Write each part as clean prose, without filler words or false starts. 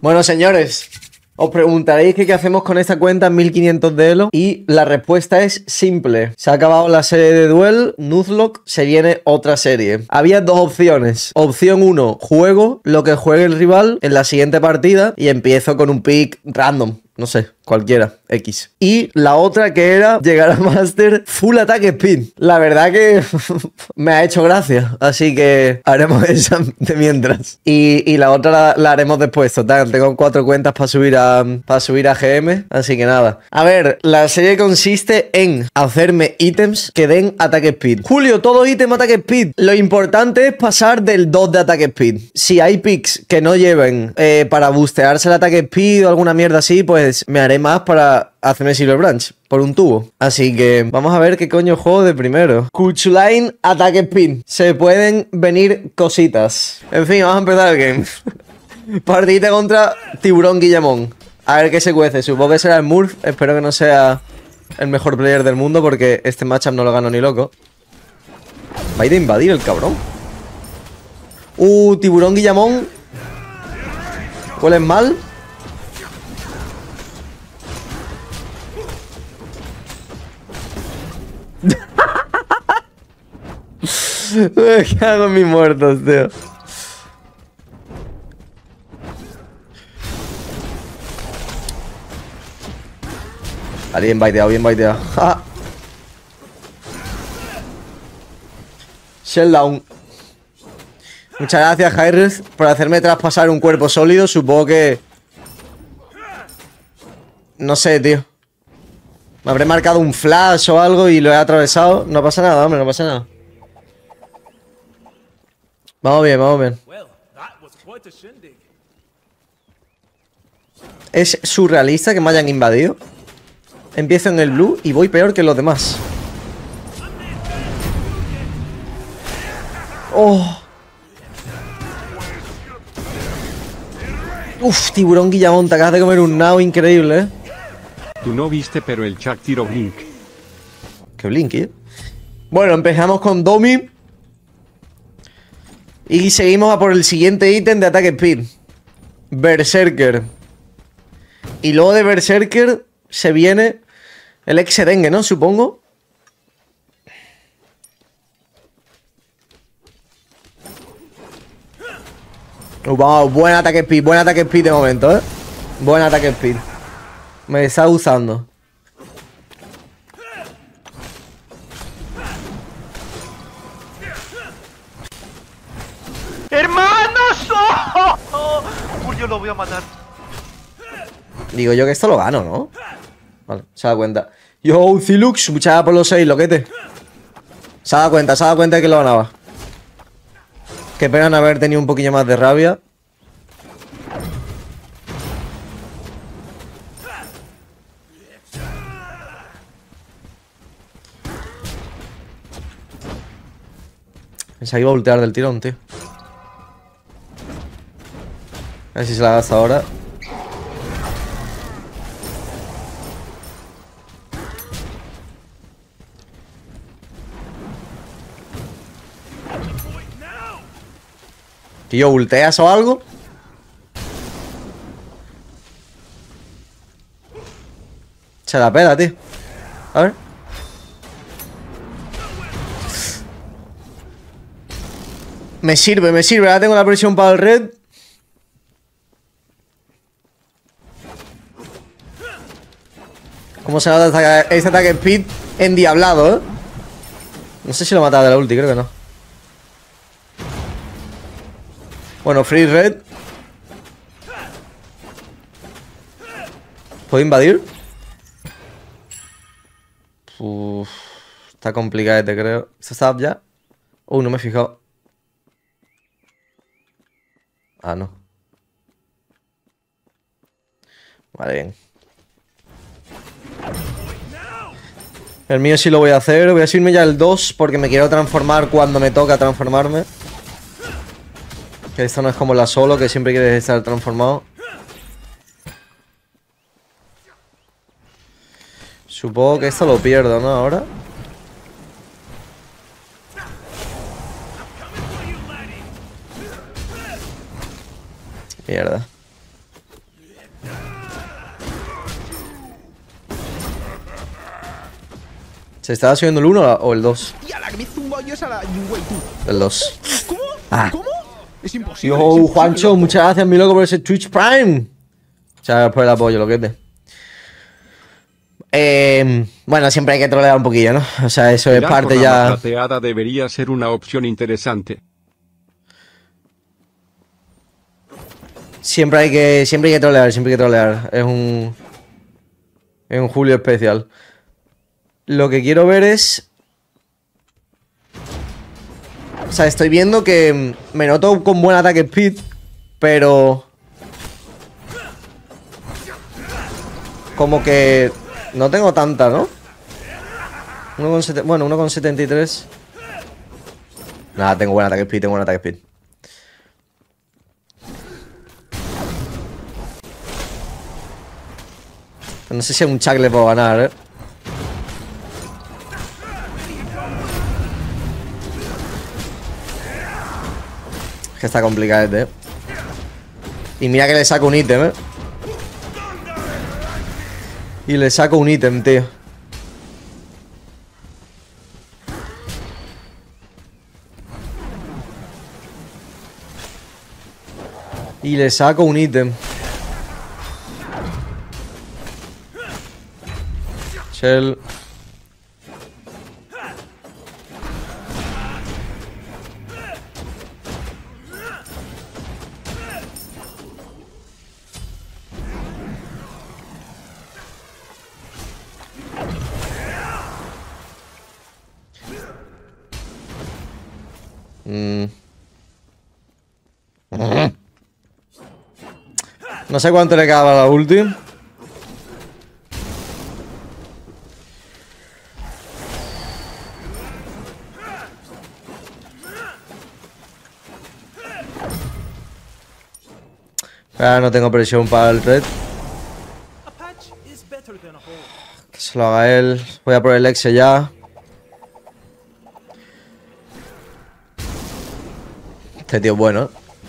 Bueno, señores, os preguntaréis que qué hacemos con esta cuenta en 1500 de Elo y la respuesta es simple. Se ha acabado la serie de Duel, Nuzlocke, se viene otra serie. Había dos opciones. Opción 1, juego lo que juegue el rival en la siguiente partida y empiezo con un pick random. No sé, cualquiera, X. Y la otra que era llegar a Master Full Attack Speed. La verdad que me ha hecho gracia, así que haremos esa de mientras. Y la otra la haremos después, total. Tengo 4 cuentas para subir a GM, así que nada. A ver, la serie consiste en hacerme ítems que den Attack Speed. Julio, todo ítem Attack Speed. Lo importante es pasar del 2 de Attack Speed. Si hay picks que no lleven para boostearse el Attack Speed o alguna mierda así, pues me haré más para hacerme Silver Branch por un tubo. Así que vamos a ver qué coño juego de primero. Kuchulain Attack Speed. Se pueden venir cositas. En fin, vamos a empezar el game. Partida contra Tiburón Guillamón. A ver qué se cuece. Supongo que será el Murph. Espero que no sea el mejor player del mundo porque este matchup no lo gano ni loco. Va a ir a invadir el cabrón. Tiburón Guillamón. ¿Hueles mal? Me cago en mis muertos, tío. Vale, bien baiteado, bien baiteado. Shelldown. Muchas gracias, Jairus, por hacerme traspasar un cuerpo sólido. Supongo que... no sé, tío. Me habré marcado un flash o algo y lo he atravesado. No pasa nada, hombre, no pasa nada. Vamos bien, vamos bien. Es surrealista que me hayan invadido. Empiezo en el blue y voy peor que los demás. Oh. Uf, Tiburón Guillamón, te acabas de comer un now increíble, ¿eh? Tú no viste, pero el chat tiró Blink. ¿Qué Blink, eh? Bueno, empezamos con Domi. Y seguimos a por el siguiente ítem de Attack Speed. Berserker. Y luego de Berserker se viene el Exedengue, ¿no? Supongo. Wow, buen Attack Speed de momento, ¿eh? Buen Attack Speed. Me está gustando. ¡Hermanos! ¡Oh! Julio, lo voy a matar. Digo yo que esto lo gano, ¿no? Vale, se da cuenta. Yo, Zilux, muchas gracias por los 6, loquete. Se ha dado cuenta de que lo ganaba. Qué pena no haber tenido un poquillo más de rabia. Pensaba que iba a ultear del tirón, tío. A ver si se la gasta ahora. ¿Tío, ulteas o algo? Se la pela, tío. A ver. Me sirve. Ahora tengo la presión para el red. ¿Cómo se nota este ataque speed endiablado, eh? No sé si lo mataba de la ulti, creo que no. Bueno, free red. ¿Puedo invadir? Uf, está complicado, te creo. ¿Se está up ya? No me he fijado. Ah, no. Vale, bien. El mío sí lo voy a hacer. Voy a subirme ya el 2 porque me quiero transformar cuando me toca transformarme. Que esto no es como la solo, que siempre quieres estar transformado. Supongo que esto lo pierdo, ¿no? Ahora. Mierda. ¿Se estaba subiendo el 1 o el 2? Y a la que me zumba yo es a la Yungwei, tú. El 2. ¿Cómo? Ah. ¿Cómo? Es imposible. Yo, es imposible, Juancho, loco. muchas gracias, mi loco, por ese Twitch Prime. Muchas gracias por el apoyo, lo que es de. Bueno, siempre hay que trolear un poquillo, ¿no? O sea, eso es La parte rama ya. plateada debería ser una opción interesante. Siempre hay que trolear, siempre hay que trolear. Es un Julio especial. Lo que quiero ver es. O sea, estoy viendo que me noto con buen ataque speed, pero como que no tengo tanta, ¿no? 1,73. Nada, tengo buen ataque speed, tengo buen ataque speed. No sé si a un Chuck le puedo ganar, ¿eh? Es que está complicado, ¿eh? Y mira que le saco un ítem, ¿eh? Y le saco un ítem, tío. Y le saco un ítem. Shell. No sé cuánto le quedaba a la ulti. Ah, no tengo presión para el red. Que se lo haga él. Voy a por el Exe ya. Este tío es bueno, ¿eh?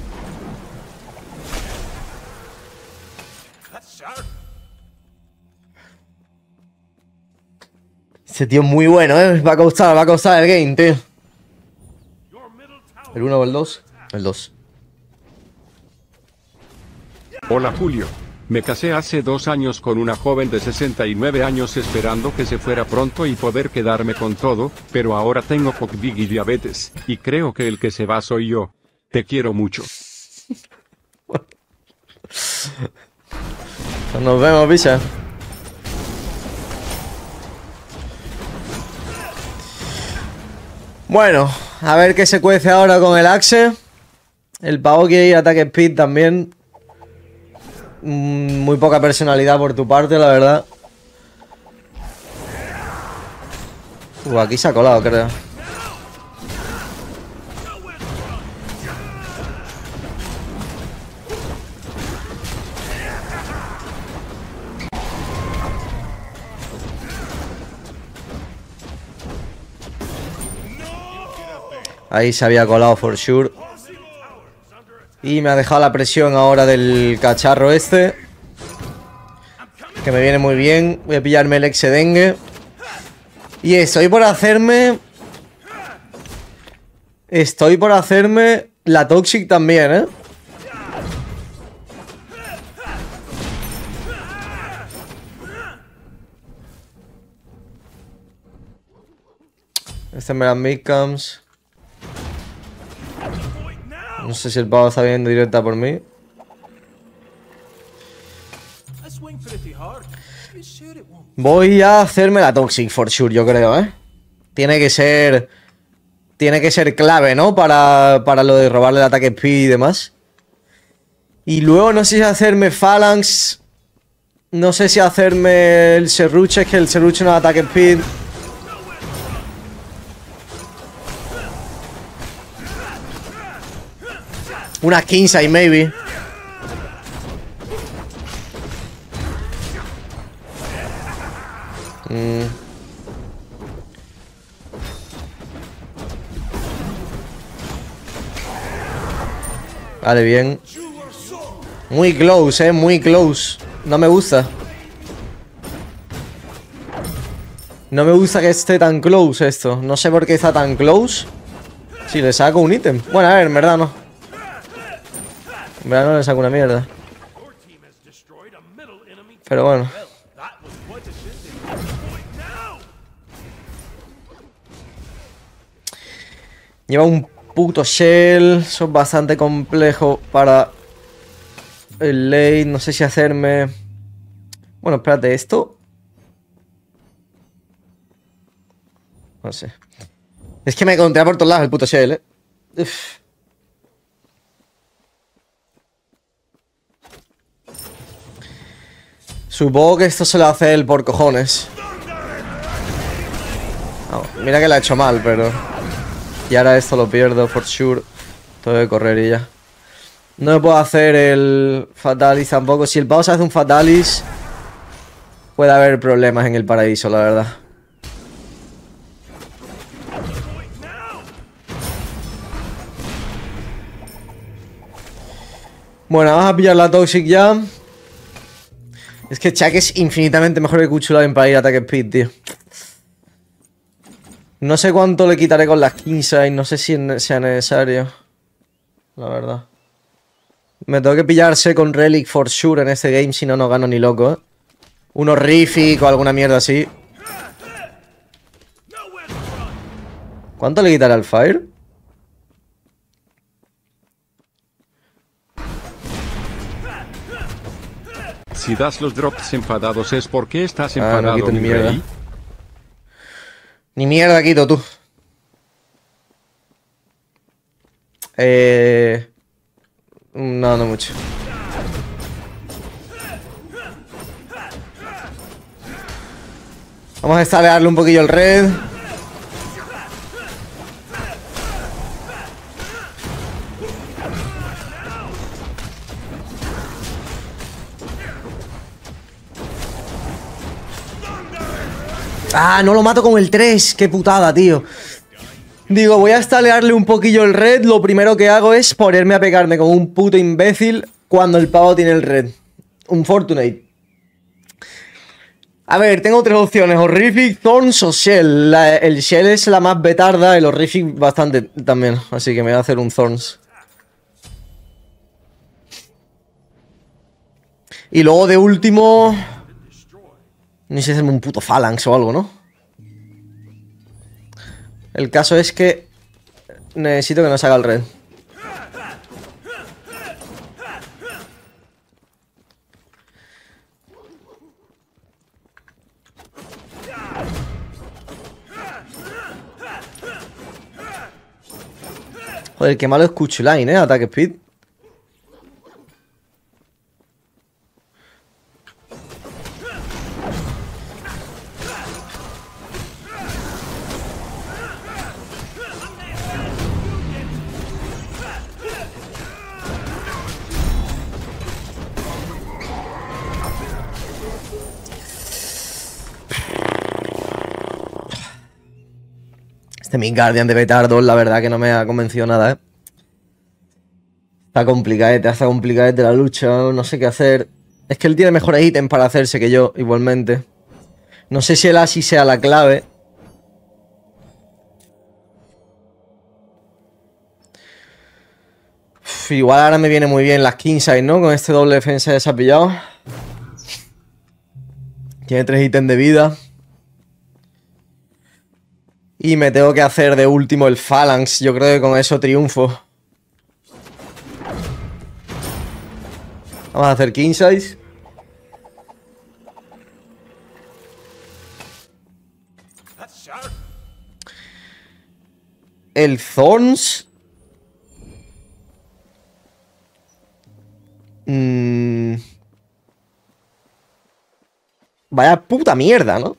Este tío es muy bueno, ¿eh? Va a costar el game, tío. ¿El 1 o el 2? El 2. Hola Julio. Me casé hace 2 años con una joven de 69 años esperando que se fuera pronto y poder quedarme con todo, pero ahora tengo COVID y diabetes, y creo que el que se va soy yo. Te quiero mucho. Nos vemos, bicha. Bueno, a ver qué se cuece ahora con el Axe. El pavo quiere ir a ataque speed también. Muy poca personalidad por tu parte, la verdad. Aquí se ha colado, creo. Ahí se había colado for sure. Y me ha dejado la presión ahora del cacharro este, que me viene muy bien. Voy a pillarme el Exedengue. Y estoy por hacerme la Toxic también, ¿eh? Este me da midcams. No sé si el pavo está viendo directa por mí. Voy a hacerme la Toxic for sure, yo creo, ¿eh? Tiene que ser clave, ¿no? Para lo de robarle el ataque speed y demás. Y luego no sé si hacerme Phalanx. No sé si hacerme el Serruche, es que el Serruche no da ataque speed. Una Kingside, maybe. Vale, bien. Muy close, muy close. No me gusta. No me gusta que esté tan close esto. No sé por qué está tan close. Si le saco un ítem. Bueno, a ver, en verdad no. En verdad no le saco una mierda. Pero bueno. Lleva un puto shell. Eso es bastante complejo para el late. No sé si hacerme... Bueno, espérate, esto... No sé. Es que me contea por todos lados el puto shell, Uf. Supongo que esto se lo hace él por cojones. No, mira que la ha hecho mal, pero... Y ahora esto lo pierdo, for sure. Tengo que correr y ya. No me puedo hacer el Fatalis tampoco. Si el pavo se hace un Fatalis, puede haber problemas en el paraíso, la verdad. Bueno, vamos a pillar la Toxic ya. Es que Chuck es infinitamente mejor que Kuchulain para ir a ataque speed, tío. No sé cuánto le quitaré con las Kingside. No sé si sea necesario. La verdad. Me tengo que pillarse con Relic for sure en este game. Si no, no gano ni loco, Un horrific o alguna mierda así. ¿Cuánto le quitará al Fire? Si das los drops enfadados es porque estás enfadado, no quito ni mi mierda. rey. Ni mierda quito, tú. No, no mucho. Vamos a estalearle un poquillo el red. Ah, no lo mato con el 3. Qué putada, tío. Digo, voy a estalearle un poquillo el red. Lo primero que hago es ponerme a pegarme con un puto imbécil cuando el pavo tiene el red. Un Fortunate. A ver, tengo tres opciones. Horrific, Thorns o Shell. El Shell es la más betarda. El Horrific bastante también. Así que me voy a hacer un Thorns. Y luego de último... No sé si hacerme un puto Phalanx o algo, ¿no? El caso es que necesito que nos haga el red. Joder, qué malo es Kuchulain, Ataque speed. Este Midgardian de Betardos, la verdad que no me ha convencido nada, Está complicadete la lucha, no sé qué hacer. Es que él tiene mejores ítems para hacerse que yo, igualmente. No sé si el Asi sea la clave. Igual ahora me viene muy bien las Kingside, ¿no? Con este doble defensa ya se ha pillado. Tiene 3 ítems de vida. Y me tengo que hacer de último el Phalanx. Yo creo que con eso triunfo. Vamos a hacer King Size. El Thorns. Vaya puta mierda, ¿no?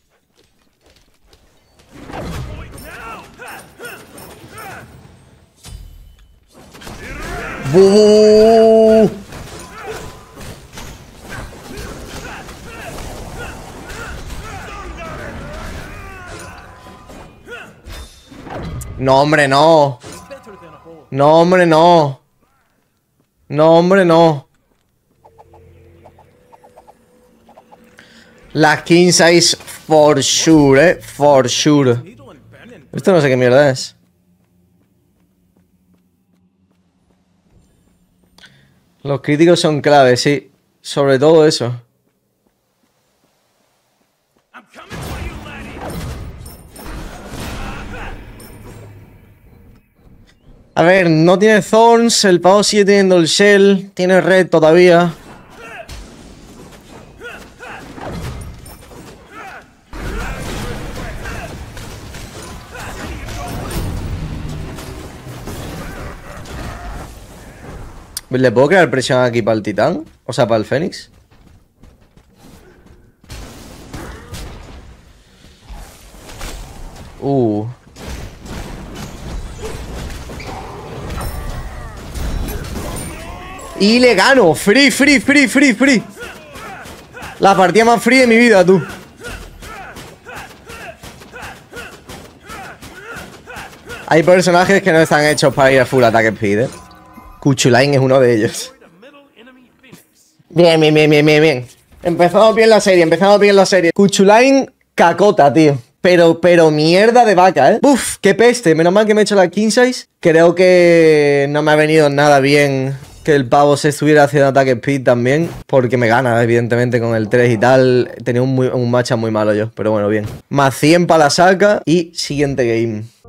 ¡Buh! No, hombre, no. No, hombre, no. No, hombre, no. Las King Size For sure, for sure. Esto no sé qué mierda es. Los críticos son claves, sí. Sobre todo eso. A ver, no tiene Thorns, el pavo sigue teniendo el Shell, tiene Red todavía. ¿Le puedo crear presión aquí para el Titán? O sea, para el Fénix. Y le gano. Free, free, free, free, free. La partida más free de mi vida, tú. Hay personajes que no están hechos para ir a full attack speed, Kuchulain es uno de ellos. Bien, bien, bien, bien, bien, bien. Empezamos bien la serie, empezamos bien la serie. Kuchulain cacota, tío. Pero mierda de vaca, Uf, qué peste. Menos mal que me he hecho la king size. Creo que no me ha venido nada bien que el pavo se estuviera haciendo ataque speed también. Porque me gana, evidentemente, con el 3 y tal. Tenía un matchup muy malo yo, pero bueno, bien. Más 100 para la saca y siguiente game.